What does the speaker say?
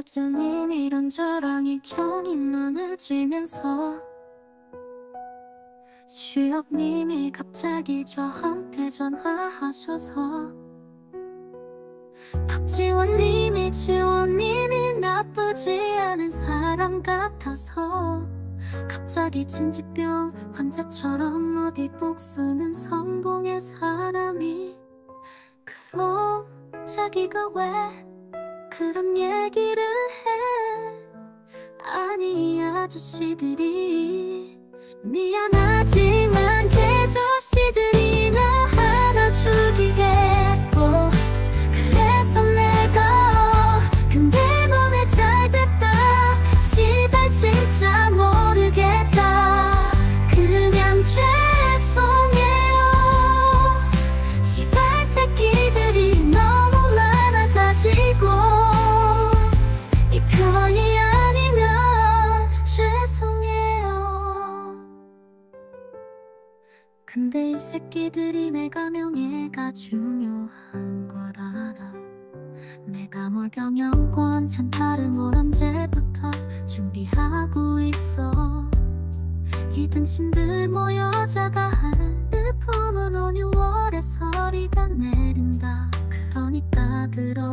늦어진 이런저런이 경이 많아지면서 주역님이 갑자기 저한테 전화하셔서 박지원님이 지원님이 나쁘지 않은 사람 같아서 갑자기 진지병 환자처럼 어디 복수는 성공의 사람이 그럼 자기가 왜 그런 얘기를 해 아니 아저씨들이 미안하지만 개저씨들이 나 하나 죽이겠고 그래서 내가 근데 너네 잘됐다 시발 진짜 모르겠다 그냥 죄송해요 시발 새끼들이 너무 많아가지고 이 편이 아니면 죄송해요 근데 이 새끼들이 내가 명예가 중요한 걸 알아 내가 뭘 경영권 찬탈을 뭘 언제부터 준비하고 있어 이 등신들 모여자가 하는 품 어느 6월에 서리가 내린다 그러니까 들어